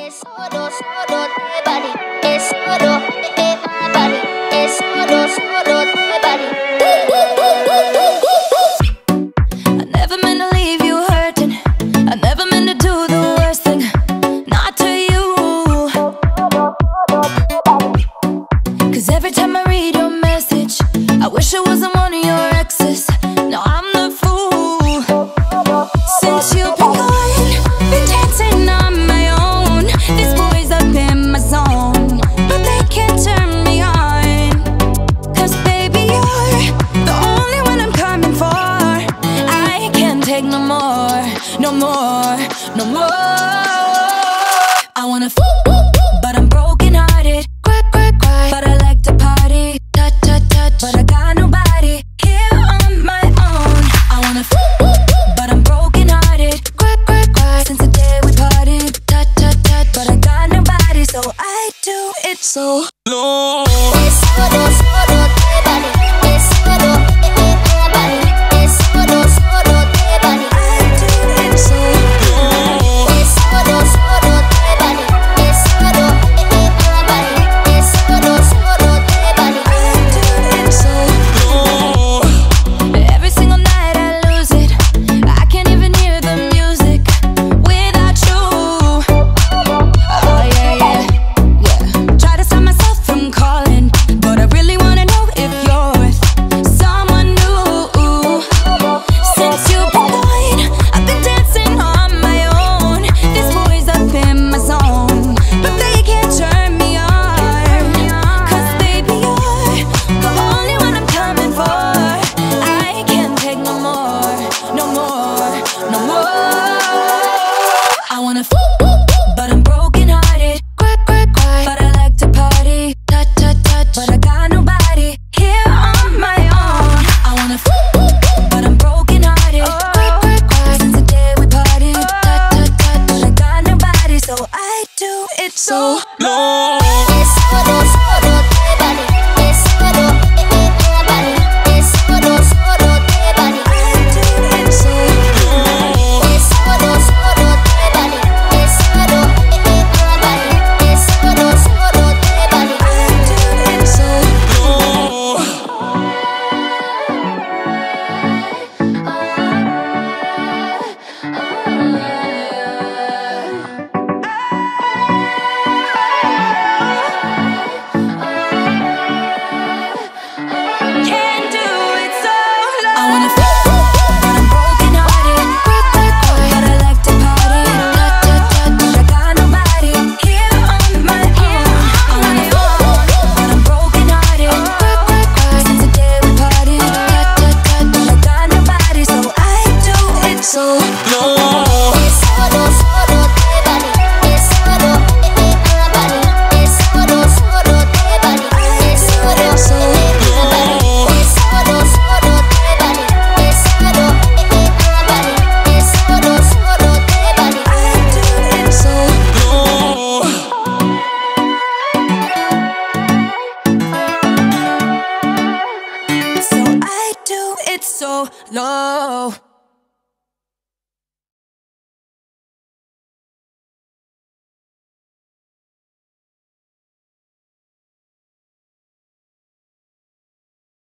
Es solo, solo te body. Es solo, my body. Es solo, solo te body. I never meant to leave you hurting. I never meant to do the worst thing. Not to you. 'Cause every time I read your message, I wish I wasn't one of your exes. No, I'm the fool. Since you've been gone, been dancing on my own. These boys up in my zone, but they can't turn me on. 'Cause baby, you're the only one I'm coming for. I can't take no more, no more, no more. I wanna but I'm broken hearted. Cry, cry, cry, but I like to party. Touch, touch, touch, but I got nobody here on my own. I wanna but I'm broken hearted. Cry, cry, cry, since the day we parted. Touch, touch, touch, but I got nobody, so I do it so low. Es solo, solo te body. Es solo, my body. Es solo, solo te body. I do it so low. Es solo, solo te body. Es solo, my body. Es solo, solo te body. I do it so low. Every single night I lose it. I can't even hear the music without you. Oh yeah, yeah, yeah. Try to stop myself from calling, but I really wanna know if you're with someone new. Since you've been gone, I've been dancing on my own. These boys up in my zone, but they can't turn me on. 'Cause baby, you're the only one I'm coming for. I can't take no more, no more, no more. I wanna but I'm broken hearted. Cry, cry, cry, but I like to party. Touch, touch, touch, but I got nobody here on my own. I wanna but I'm broken hearted. Cry, cry, cry, since the day we parted. Touch, touch, touch, but I got nobody, so I do it so low. Es solo, solo te body. Es solo, my body. Es solo, solo te body. I do it so low. Es solo, solo te body. Es solo, my body. Es solo, solo te body. I do it so low. Can't do it so low. I wanna but I'm broken hearted. Cry, cry, cry, but I like to party. Touch, touch, touch, but I got nobody here on my own. I wanna but I'm broken hearted. Cry, cry, cry, since the day we parted. Touch, touch, touch, but I got nobody, so I do it so low. Es solo, solo te body. Es solo, my body. Es solo, solo te body. Es solo, my body. Es solo, solo te body. Es solo, my body. Es solo, solo te body. I do it so low. So I do it so low.